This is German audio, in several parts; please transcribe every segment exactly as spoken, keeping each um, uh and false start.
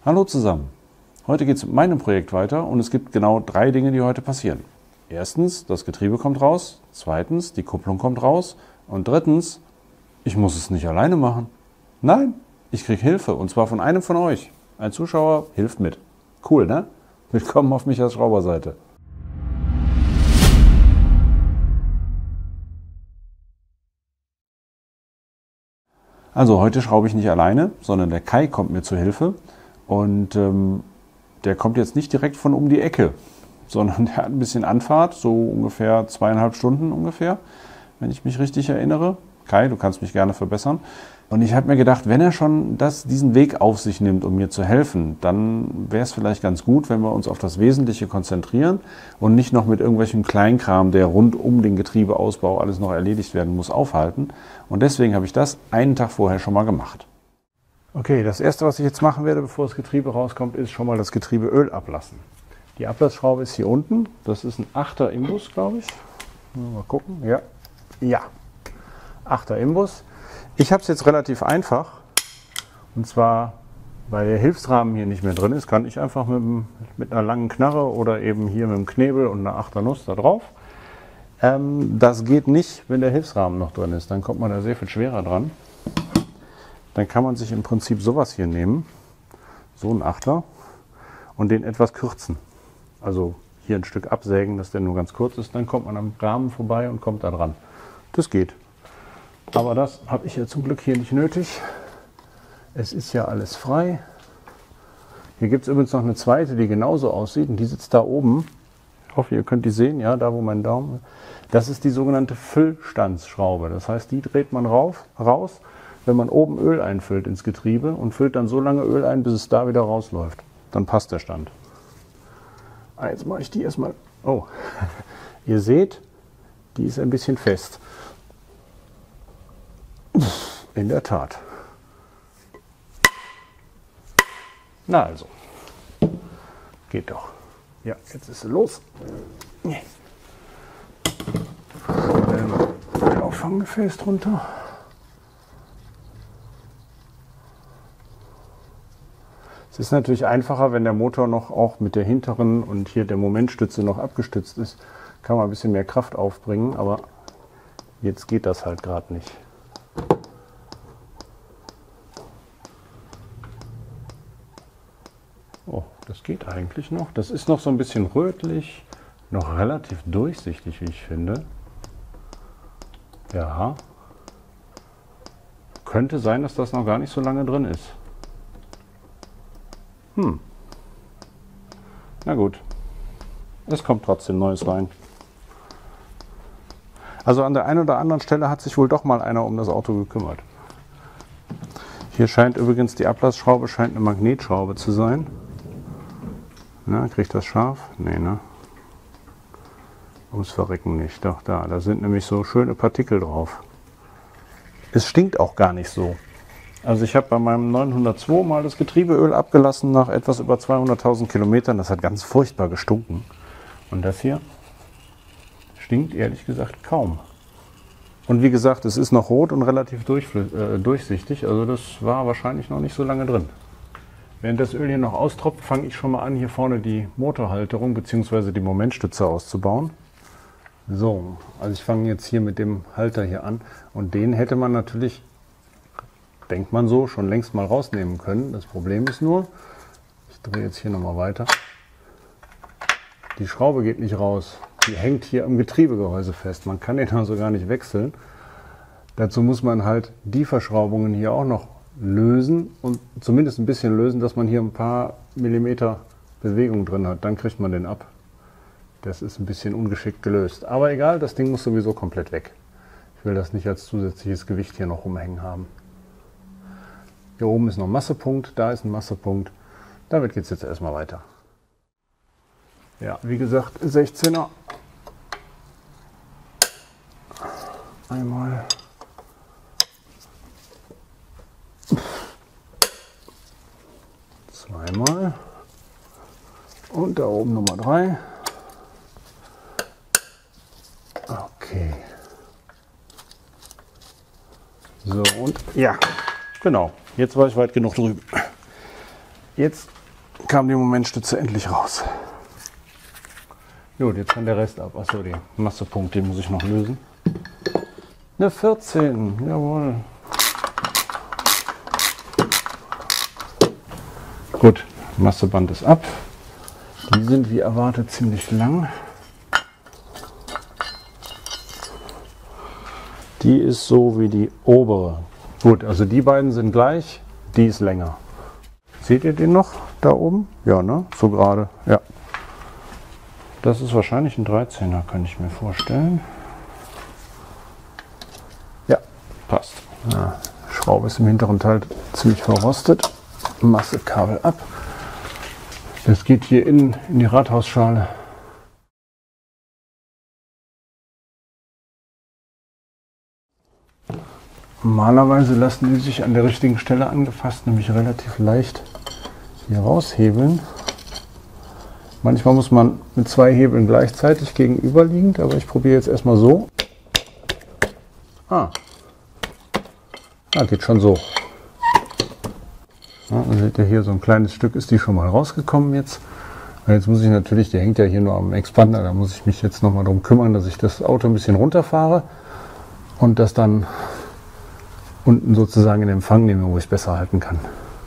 Hallo zusammen. Heute geht es mit meinem Projekt weiter und es gibt genau drei Dinge, die heute passieren. Erstens, das Getriebe kommt raus. Zweitens, die Kupplung kommt raus. Und drittens, ich muss es nicht alleine machen. Nein, ich kriege Hilfe und zwar von einem von euch. Ein Zuschauer hilft mit. Cool, ne? Willkommen auf Michas Schrauberseite. Also heute schraube ich nicht alleine, sondern der Kai kommt mir zur Hilfe und ähm, der kommt jetzt nicht direkt von um die Ecke, sondern der hat ein bisschen Anfahrt, so ungefähr zweieinhalb Stunden ungefähr, wenn ich mich richtig erinnere. Kai, du kannst mich gerne verbessern. Und ich habe mir gedacht, wenn er schon das, diesen Weg auf sich nimmt, um mir zu helfen, dann wäre es vielleicht ganz gut, wenn wir uns auf das Wesentliche konzentrieren und nicht noch mit irgendwelchem Kleinkram, der rund um den Getriebeausbau alles noch erledigt werden muss, aufhalten. Und deswegen habe ich das einen Tag vorher schon mal gemacht. Okay, das erste, was ich jetzt machen werde, bevor das Getriebe rauskommt, ist schon mal das Getriebeöl ablassen. Die Ablassschraube ist hier unten. Das ist ein achter Imbus, glaube ich. Mal gucken. Ja, ja. achter Imbus. Ich habe es jetzt relativ einfach. Und zwar, weil der Hilfsrahmen hier nicht mehr drin ist, kann ich einfach mit, mit einer langen Knarre oder eben hier mit dem Knebel und einer achter Nuss da drauf. Ähm, das geht nicht, wenn der Hilfsrahmen noch drin ist. Dann kommt man da sehr viel schwerer dran. Dann kann man sich im Prinzip sowas hier nehmen, so ein Achter, und den etwas kürzen. Also hier ein Stück absägen, dass der nur ganz kurz ist. Dann kommt man am Rahmen vorbei und kommt da dran. Das geht. Aber das habe ich ja zum Glück hier nicht nötig. Es ist ja alles frei. Hier gibt es übrigens noch eine zweite, die genauso aussieht. Und die sitzt da oben. Ich hoffe, ihr könnt die sehen. Ja, da wo mein Daumen ist. Das ist die sogenannte Füllstandsschraube. Das heißt, die dreht man rauf, raus, wenn man oben Öl einfüllt ins Getriebe und füllt dann so lange Öl ein, bis es da wieder rausläuft. Dann passt der Stand. Ah, jetzt mache ich die erstmal. Oh, ihr seht, die ist ein bisschen fest. In der Tat. Na also, geht doch. Ja, jetzt ist sie los. Auffanggefäß drunter. Es ist natürlich einfacher, wenn der Motor noch auch mit der hinteren und hier der Momentstütze noch abgestützt ist. Kann man ein bisschen mehr Kraft aufbringen, aber jetzt geht das halt gerade nicht. Oh, das geht eigentlich noch. Das ist noch so ein bisschen rötlich, noch relativ durchsichtig, wie ich finde. Ja. Könnte sein, dass das noch gar nicht so lange drin ist. Hm. Na gut. Es kommt trotzdem Neues rein. Also an der einen oder anderen Stelle hat sich wohl doch mal einer um das Auto gekümmert. Hier scheint übrigens die Ablassschraube scheint eine Magnetschraube zu sein. Na, kriegt das scharf? Nee, ne? Ums Verrecken nicht. Doch, da. Da sind nämlich so schöne Partikel drauf. Es stinkt auch gar nicht so. Also ich habe bei meinem neunhundertzwei mal das Getriebeöl abgelassen nach etwas über zweihunderttausend Kilometern. Das hat ganz furchtbar gestunken. Und das hier stinkt ehrlich gesagt kaum. Und wie gesagt, es ist noch rot und relativ äh, durchsichtig. Also das war wahrscheinlich noch nicht so lange drin. Während das Öl hier noch austropft, fange ich schon mal an, hier vorne die Motorhalterung bzw. die Momentstütze auszubauen. So, also ich fange jetzt hier mit dem Halter hier an. Und den hätte man natürlich, denkt man so, schon längst mal rausnehmen können. Das Problem ist nur, ich drehe jetzt hier nochmal weiter, die Schraube geht nicht raus. Die hängt hier am Getriebegehäuse fest. Man kann den also gar nicht wechseln. Dazu muss man halt die Verschraubungen hier auch noch lösen und zumindest ein bisschen lösen, dass man hier ein paar Millimeter Bewegung drin hat. Dann kriegt man den ab. Das ist ein bisschen ungeschickt gelöst. Aber egal, das Ding muss sowieso komplett weg. Ich will das nicht als zusätzliches Gewicht hier noch rumhängen haben. Hier oben ist noch ein Massepunkt, da ist ein Massepunkt. Damit geht es jetzt erstmal weiter. Ja, wie gesagt, sechzehner. Einmal. Zweimal. Und da oben Nummer drei. Okay. So, und ja, genau. Jetzt war ich weit genug drüben. Jetzt kam die Momentstütze endlich raus. Gut, jetzt kann der Rest ab. Achso, die Massepunkt, den muss ich noch lösen. Eine vierzehn, jawohl. Gut, Masseband ist ab. Die sind wie erwartet ziemlich lang. Die ist so wie die obere. Gut, also die beiden sind gleich, die ist länger. Seht ihr den noch da oben? Ja, ne? So gerade, ja. Das ist wahrscheinlich ein dreizehner, kann ich mir vorstellen. Ja, passt. Ja, Schraube ist im hinteren Teil ziemlich verrostet. Massekabel ab. Das geht hier innen in die Rathausschale. Normalerweise lassen die sich an der richtigen Stelle angefasst, nämlich relativ leicht hier raushebeln. Manchmal muss man mit zwei Hebeln gleichzeitig gegenüberliegend, aber ich probiere jetzt erstmal so. Ah, ah geht schon so. Ja, dann seht ihr hier, so ein kleines Stück ist die schon mal rausgekommen jetzt. Jetzt muss ich natürlich, der hängt ja hier nur am Expander, da muss ich mich jetzt nochmal darum kümmern, dass ich das Auto ein bisschen runterfahre und das dann unten sozusagen in Empfang nehme, wo ich es besser halten kann.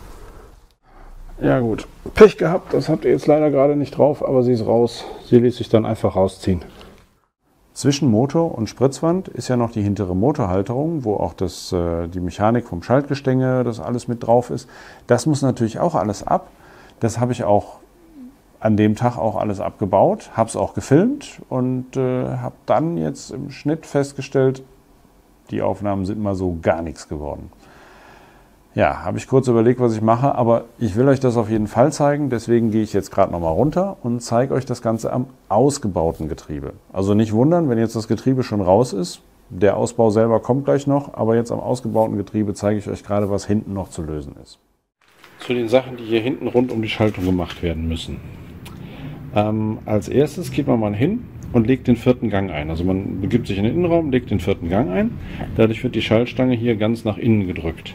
Ja gut, Pech gehabt, das habt ihr jetzt leider gerade nicht drauf, aber sie ist raus. Sie ließ sich dann einfach rausziehen. Zwischen Motor und Spritzwand ist ja noch die hintere Motorhalterung, wo auch das, äh, die Mechanik vom Schaltgestänge, das alles mit drauf ist. Das muss natürlich auch alles ab. Das habe ich auch an dem Tag auch alles abgebaut, habe es auch gefilmt und äh, habe dann jetzt im Schnitt festgestellt, die Aufnahmen sind mal so gar nichts geworden. Ja, habe ich kurz überlegt, was ich mache, aber ich will euch das auf jeden Fall zeigen. Deswegen gehe ich jetzt gerade nochmal runter und zeige euch das Ganze am ausgebauten Getriebe. Also nicht wundern, wenn jetzt das Getriebe schon raus ist. Der Ausbau selber kommt gleich noch, aber jetzt am ausgebauten Getriebe zeige ich euch gerade, was hinten noch zu lösen ist. Zu den Sachen, die hier hinten rund um die Schaltung gemacht werden müssen. Ähm, als erstes geht man mal hin und legt den vierten Gang ein. Also man begibt sich in den Innenraum, legt den vierten Gang ein. Dadurch wird die Schaltstange hier ganz nach innen gedrückt.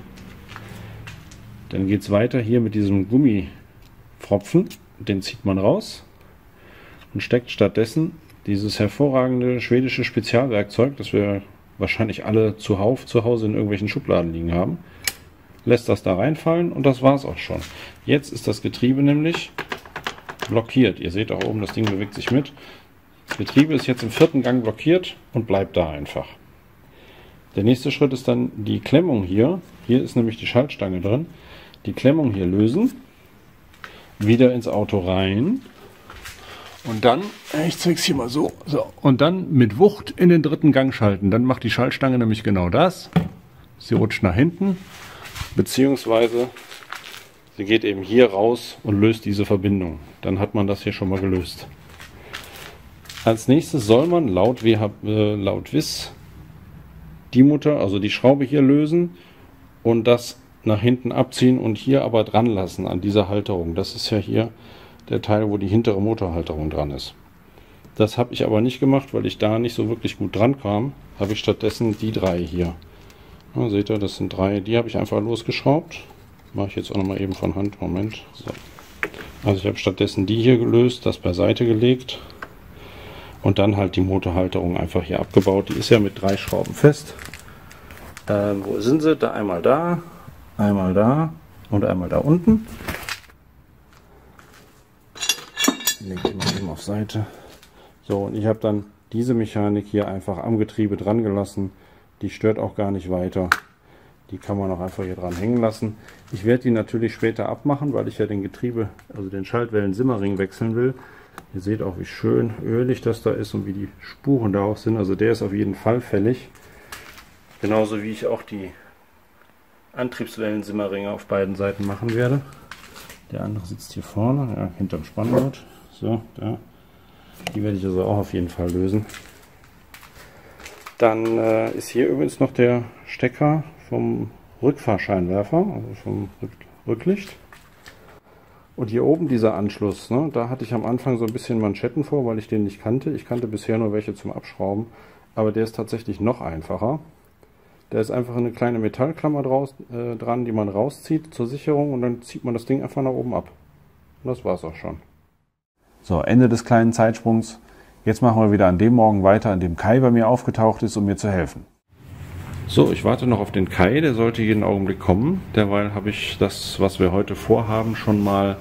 Dann geht es weiter hier mit diesem Gummipfropfen. Den zieht man raus und steckt stattdessen dieses hervorragende schwedische Spezialwerkzeug, das wir wahrscheinlich alle zuhauf zu Hause in irgendwelchen Schubladen liegen haben. Lässt das da reinfallen und das war es auch schon. Jetzt ist das Getriebe nämlich blockiert. Ihr seht auch oben, das Ding bewegt sich mit. Das Getriebe ist jetzt im vierten Gang blockiert und bleibt da einfach. Der nächste Schritt ist dann die Klemmung hier. Hier ist nämlich die Schaltstange drin. Die Klemmung hier lösen, wieder ins Auto rein und dann, ich zeige es hier mal so, so, und dann mit Wucht in den dritten Gang schalten. Dann macht die Schaltstange nämlich genau das. Sie rutscht nach hinten, beziehungsweise sie geht eben hier raus und löst diese Verbindung. Dann hat man das hier schon mal gelöst. Als nächstes soll man laut, W H, äh, laut W I S die Mutter, also die Schraube hier lösen und das nach hinten abziehen und hier aber dran lassen an dieser Halterung. Das ist ja hier der Teil, wo die hintere Motorhalterung dran ist. Das habe ich aber nicht gemacht, weil ich da nicht so wirklich gut dran kam. Habe ich stattdessen die drei hier. Ja, seht ihr, das sind drei. Die habe ich einfach losgeschraubt. Mache ich jetzt auch noch mal eben von Hand. Moment. So. Also ich habe stattdessen die hier gelöst, das beiseite gelegt und dann halt die Motorhalterung einfach hier abgebaut. Die ist ja mit drei Schrauben fest. Ähm, wo sind sie? Da einmal da. Einmal da und einmal da unten. Lege ich mal eben auf Seite. So, und ich habe dann diese Mechanik hier einfach am Getriebe dran gelassen. Die stört auch gar nicht weiter. Die kann man auch einfach hier dran hängen lassen. Ich werde die natürlich später abmachen, weil ich ja den Getriebe, also den Schaltwellen-Simmerring wechseln will. Ihr seht auch, wie schön ölig das da ist und wie die Spuren da auch sind. Also der ist auf jeden Fall fällig. Genauso wie ich auch die Antriebswellen-Simmerringe auf beiden Seiten machen werde. Der andere sitzt hier vorne, ja, hinterm Spannrad. So, da. Die werde ich also auch auf jeden Fall lösen. Dann äh, ist hier übrigens noch der Stecker vom Rückfahrscheinwerfer, also vom Rücklicht. Und hier oben dieser Anschluss, ne, da hatte ich am Anfang so ein bisschen Manschetten vor, weil ich den nicht kannte. Ich kannte bisher nur welche zum Abschrauben, aber der ist tatsächlich noch einfacher. Da ist einfach eine kleine Metallklammer draus, äh, dran, die man rauszieht zur Sicherung und dann zieht man das Ding einfach nach oben ab. Das war's auch schon. So, Ende des kleinen Zeitsprungs. Jetzt machen wir wieder an dem Morgen weiter, an dem Kai bei mir aufgetaucht ist, um mir zu helfen. So, ich warte noch auf den Kai, der sollte jeden Augenblick kommen. Derweil habe ich das, was wir heute vorhaben, schon mal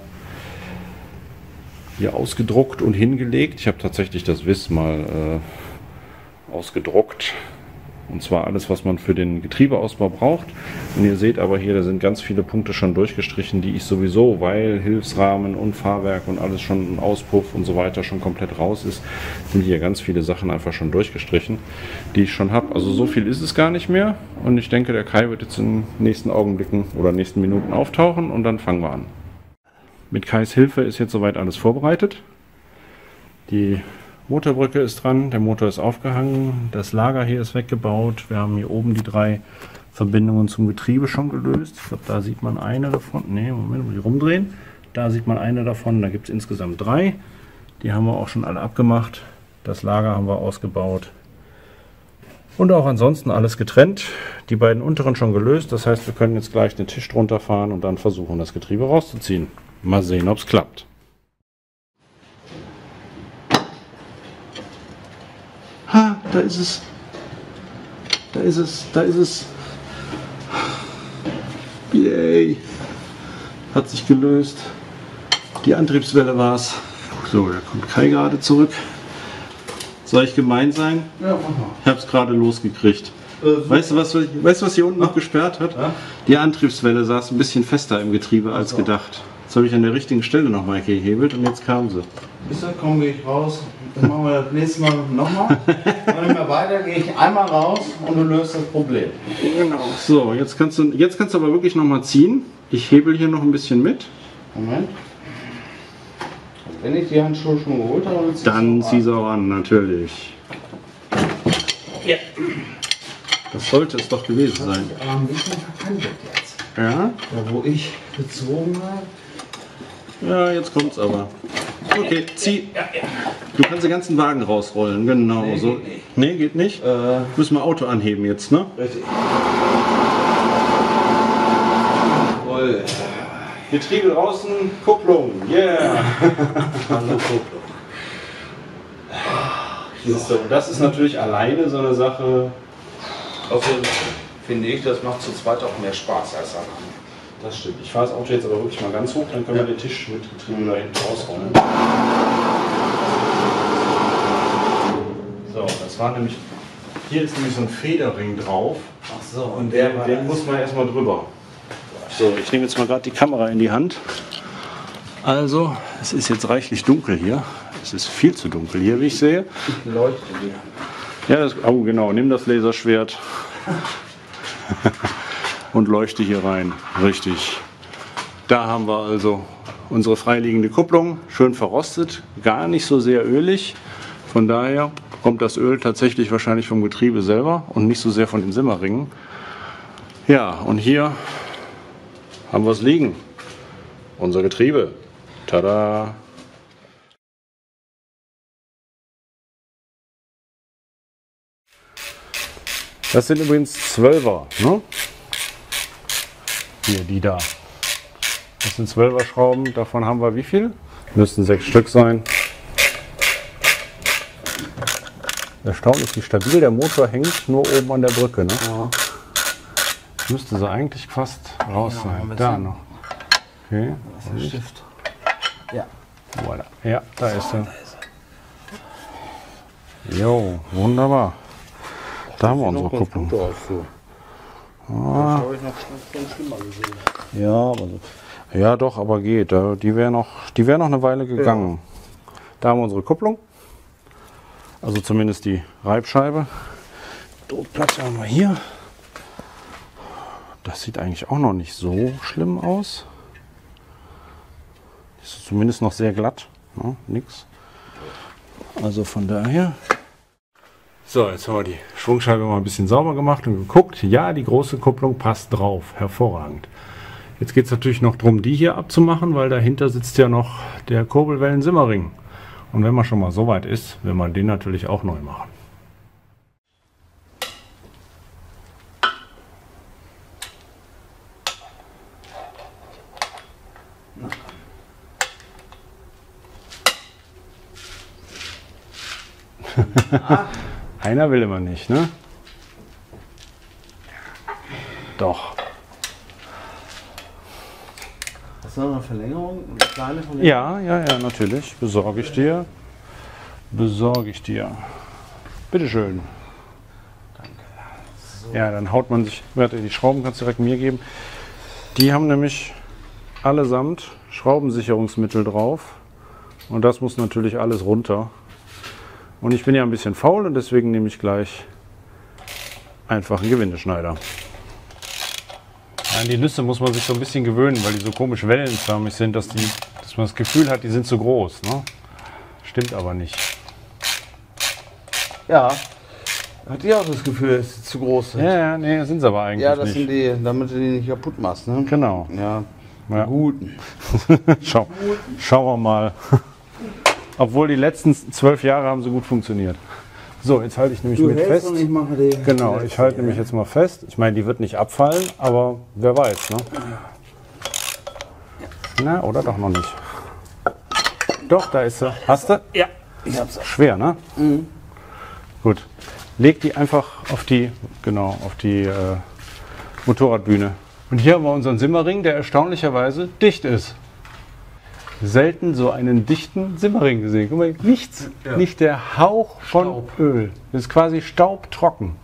hier ausgedruckt und hingelegt. Ich habe tatsächlich das Wiss mal äh, ausgedruckt. Und zwar alles, was man für den Getriebeausbau braucht. Und ihr seht aber hier, da sind ganz viele Punkte schon durchgestrichen, die ich sowieso, weil Hilfsrahmen und Fahrwerk und alles schon, Auspuff und so weiter schon komplett raus ist, sind hier ganz viele Sachen einfach schon durchgestrichen, die ich schon habe. Also so viel ist es gar nicht mehr. Und ich denke, der Kai wird jetzt in den nächsten Augenblicken oder nächsten Minuten auftauchen und dann fangen wir an. Mit Kais Hilfe ist jetzt soweit alles vorbereitet. Die Motorbrücke ist dran, der Motor ist aufgehangen, das Lager hier ist weggebaut. Wir haben hier oben die drei Verbindungen zum Getriebe schon gelöst. Ich glaube, da sieht man eine davon. Ne, Moment, muss ich rumdrehen. Da sieht man eine davon, da gibt es insgesamt drei. Die haben wir auch schon alle abgemacht. Das Lager haben wir ausgebaut. Und auch ansonsten alles getrennt. Die beiden unteren schon gelöst. Das heißt, wir können jetzt gleich den Tisch drunter fahren und dann versuchen, das Getriebe rauszuziehen. Mal sehen, ob es klappt. Ha, da ist es. Da ist es, da ist es. Yay. Hat sich gelöst. Die Antriebswelle war es. So, da kommt Kai gerade zurück. Soll ich gemein sein? Ja, mach mal. Ich habe es gerade losgekriegt. Äh, weißt du, was, weißt, was hier unten noch gesperrt hat? Ja? Die Antriebswelle saß ein bisschen fester im Getriebe als so gedacht. Jetzt habe ich an der richtigen Stelle nochmal gehebelt und jetzt kam sie. Bis dann komm, gehe ich raus. Dann machen wir das nächste Mal nochmal. Wenn wir weiter, gehe ich einmal raus und du löst das Problem. Genau. So, jetzt kannst du, jetzt kannst du aber wirklich nochmal ziehen. Ich hebel hier noch ein bisschen mit. Moment. Also wenn ich die Handschuhe schon geholt habe, dann zieh sie auch an, natürlich. Ja. Das sollte es doch gewesen sein. Aber ein bisschen verkantet jetzt. Ja? Da wo ich gezogen habe. Ja, jetzt kommt's aber. Okay, zieh. Du kannst den ganzen Wagen rausrollen, genau nee, so. Geht nicht. Nee, geht nicht? Äh, Müssen wir Auto anheben jetzt, ne? Richtig. Voll. Getriebe draußen, Kupplung, yeah! Hallo Kupplung. So, das ist natürlich alleine so eine Sache. Außerdem finde ich, das macht zu zweit auch mehr Spaß als alleine. Das stimmt. Ich fahre das Auto jetzt aber wirklich mal ganz hoch, dann können ja. wir den Tisch mit Getriebe da hinten rausrollen. So, das war nämlich, hier ist nämlich so ein Federring drauf. Ach so, und der, den muss man erstmal drüber. So, ich nehme jetzt mal gerade die Kamera in die Hand. Also, es ist jetzt reichlich dunkel hier. Es ist viel zu dunkel hier, wie ich sehe. Ich leuchte dir. Ja, das, oh genau, nimm das Laserschwert. Und leuchte hier rein. Richtig. Da haben wir also unsere freiliegende Kupplung. Schön verrostet, gar nicht so sehr ölig. Von daher kommt das Öl tatsächlich wahrscheinlich vom Getriebe selber und nicht so sehr von den Simmerringen. Ja, und hier haben wir es liegen. Unser Getriebe. Tada! Das sind übrigens Zwölfer, ne? Hier, die da. Das sind Zwölfer Schrauben. Davon haben wir wie viel? Müssten sechs Stück sein. Erstaunlich, wie stabil der Motor hängt, nur oben an der Brücke, ne? Ja. Müsste so eigentlich fast raus ja, sein. Da noch. Okay. Das ist ein Stift. Ja. Voilà. Ja, da ist er. Jo, wunderbar. Da haben wir unsere Kupplung. Ah. Das habe ich noch schlimmer gesehen. Ja, aber so. Ja, doch, aber geht. Die wäre noch, die wäre noch eine Weile gegangen. Ja. Da haben wir unsere Kupplung. Also zumindest die Reibscheibe. Druckplatte haben wir hier. Das sieht eigentlich auch noch nicht so schlimm aus. Ist zumindest noch sehr glatt. Ne? Nix. Also von daher. So, jetzt haben wir die Schwungscheibe mal ein bisschen sauber gemacht und geguckt. Ja, die große Kupplung passt drauf. Hervorragend. Jetzt geht es natürlich noch darum, die hier abzumachen, weil dahinter sitzt ja noch der Kurbelwellen-Simmerring. Und wenn man schon mal so weit ist, will man den natürlich auch neu machen. Einer will immer nicht, ne? Doch. Hast du noch eine Verlängerung? Eine kleine Verlängerung? Ja, ja, ja, natürlich. Besorge ich dir. Besorge ich dir. Bitteschön. Danke. So. Ja, dann haut man sich. Warte, die Schrauben kannst du direkt mir geben. Die haben nämlich allesamt Schraubensicherungsmittel drauf. Und das muss natürlich alles runter. Und ich bin ja ein bisschen faul und deswegen nehme ich gleich einfach einen Gewindeschneider. An die Nüsse muss man sich so ein bisschen gewöhnen, weil die so komisch wellenförmig sind, dass, die, dass man das Gefühl hat, die sind zu groß. Ne? Stimmt aber nicht. Ja, hatte ich auch das Gefühl, dass sie zu groß sind. Ja, ja, nee, sind sie aber eigentlich Ja, das nicht. sind die, damit du die nicht kaputt machst, ne? Genau. Ja, Ja. guten. Schau, schauen wir mal. Obwohl die letzten zwölf Jahre haben sie gut funktioniert. So, jetzt halte ich nämlich Du mit hältst fest. und ich mache die. Genau, ich halte nämlich jetzt mal fest. Ich meine, die wird nicht abfallen, aber wer weiß, ne? Na, oder doch noch nicht. Doch, da ist sie. Hast du? Ja, ich hab's. Schwer, ne? Mhm. Gut. Leg die einfach auf die, genau, auf die äh, Motorradbühne. Und hier haben wir unseren Simmering, der erstaunlicherweise dicht ist. Selten so einen dichten Simmering gesehen. Guck mal, nichts, Ja. nicht der Hauch von Staub. Öl. Das ist quasi staubtrocken.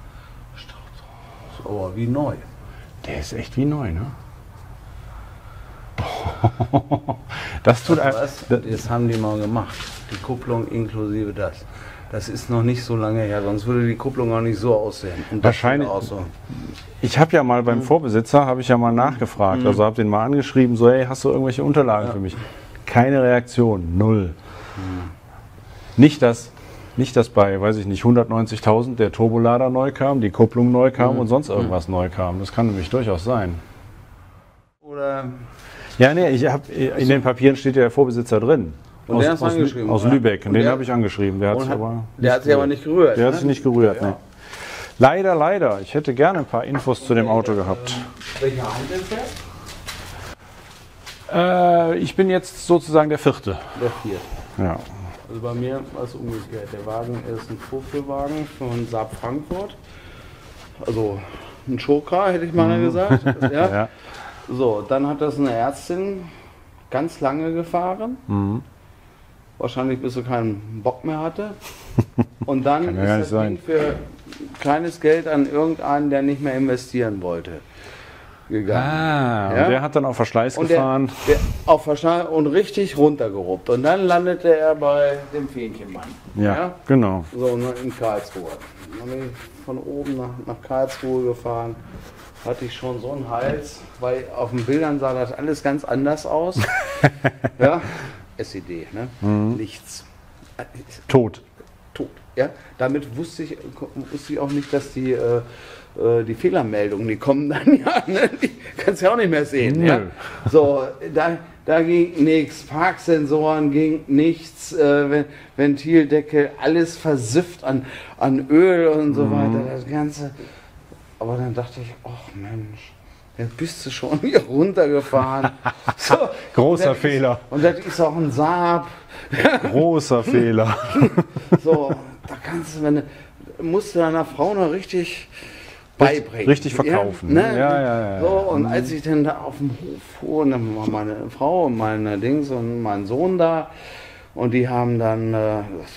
So, aber wie neu. Der ist echt wie neu, ne? Das tut ein, Was? Das haben die mal gemacht. Die Kupplung inklusive das. Das ist noch nicht so lange her, sonst würde die Kupplung auch nicht so aussehen. Und das Wahrscheinlich- sieht auch so. Ich habe ja mal beim Vorbesitzer, habe ich ja mal nachgefragt, Mhm. also habe den mal angeschrieben, so, hey, hast du irgendwelche Unterlagen Ja. für mich? Keine Reaktion, null. Nicht, dass, nicht, dass bei, weiß ich nicht, hundertneunzigtausend der Turbolader neu kam, die Kupplung neu kam Mhm. und sonst irgendwas neu kam. Das kann nämlich durchaus sein. Oder Ja, nee, ich hab, in den Papieren steht ja der Vorbesitzer drin. Und aus, der hast du aus, Lü- angeschrieben, aus oder? Lübeck. Und Und den der- habe ich angeschrieben. Der hat und sich hat, aber der hat sich aber nicht gerührt. Der hat ne? sich nicht gerührt, Ja. ne. Leider, leider. Ich hätte gerne ein paar Infos zu dem Auto gehabt. Welche Hand ist der? Äh, ich bin jetzt sozusagen der Vierte. Der vierte. Ja. Also bei mir war es umgekehrt. Der Wagen ist ein Vorführwagen von Saab Frankfurt. Also ein Schoka, hätte ich mal gesagt. Ja. Ja. So, dann hat das eine Ärztin ganz lange gefahren. Mhm. Wahrscheinlich bis sie keinen Bock mehr hatte. Und dann Kann ja ist gar das nicht Ding für kleines Geld an irgendeinen, der nicht mehr investieren wollte, gegangen. Ah, und Ja? der hat dann auf Verschleiß Und der, gefahren. der auf Verschleiß und richtig runtergeruppt. Und dann landete er bei dem Fähnchenmann. Ja, genau. So, ne, in Karlsruhe. Dann bin ich von oben nach, nach Karlsruhe gefahren. Hatte ich schon so einen Hals, weil auf den Bildern sah das alles ganz anders aus. Ja, S E D, ne? Mhm. Nichts. Tot. Tot. Ja, damit wusste ich, wusste ich auch nicht, dass die, äh, äh, die Fehlermeldungen, die kommen dann ja, ne? Die kannst du ja auch nicht mehr sehen. Nö. Ja? So, da, da ging nichts, Parksensoren ging nichts, äh, Ven- Ventildeckel, alles versifft an, an Öl und so weiter, das Ganze. Aber dann dachte ich, ach Mensch, jetzt bist du schon hier runtergefahren. So, Großer und das Fehler. Ist, und das ist auch ein Saab. Großer Fehler. So, da kannst du, wenn du, musst du deiner Frau noch richtig beibringen. richtig verkaufen, Ja, ne? ne? Ja, ja, ja. So, und als ich dann da auf dem Hof fuhr, und dann war meine Frau und meine Dings und mein Sohn da und die haben dann, äh,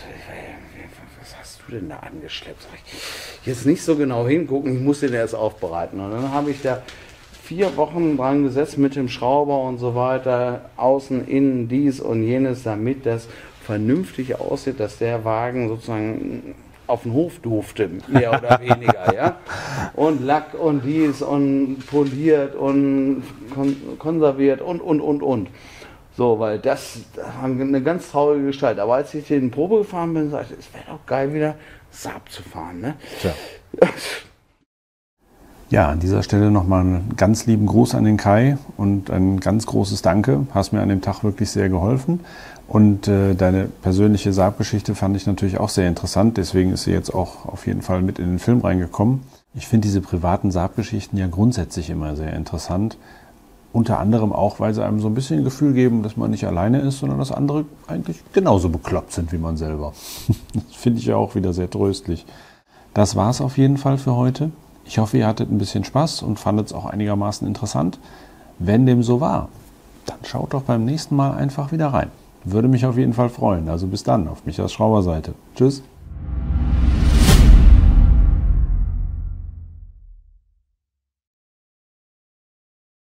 was hast du denn da angeschleppt? Sag ich, jetzt nicht so genau hingucken, ich muss den erst aufbereiten. Und dann habe ich da vier Wochen dran gesetzt mit dem Schrauber und so weiter, außen, innen, dies und jenes, damit das vernünftig aussieht, dass der Wagen sozusagen auf den Hof durfte, mehr oder weniger, ja. Und Lack und dies und poliert und kon konserviert und, und, und, und. So, weil das, das war eine ganz traurige Gestalt. Aber als ich den Probe gefahren bin, sagte ich, es wäre doch geil, wieder Saab zu fahren, ne? Tja. Ja, an dieser Stelle nochmal einen ganz lieben Gruß an den Kai und ein ganz großes Danke. Hast mir an dem Tag wirklich sehr geholfen. Und äh, deine persönliche Saab-Geschichte fand ich natürlich auch sehr interessant. Deswegen ist sie jetzt auch auf jeden Fall mit in den Film reingekommen. Ich finde diese privaten Saab-Geschichten ja grundsätzlich immer sehr interessant. Unter anderem auch, weil sie einem so ein bisschen ein Gefühl geben, dass man nicht alleine ist, sondern dass andere eigentlich genauso bekloppt sind wie man selber. Das finde ich ja auch wieder sehr tröstlich. Das war es auf jeden Fall für heute. Ich hoffe, ihr hattet ein bisschen Spaß und fandet es auch einigermaßen interessant. Wenn dem so war, dann schaut doch beim nächsten Mal einfach wieder rein. Würde mich auf jeden Fall freuen. Also bis dann, auf Michas Schrauberseite. Tschüss.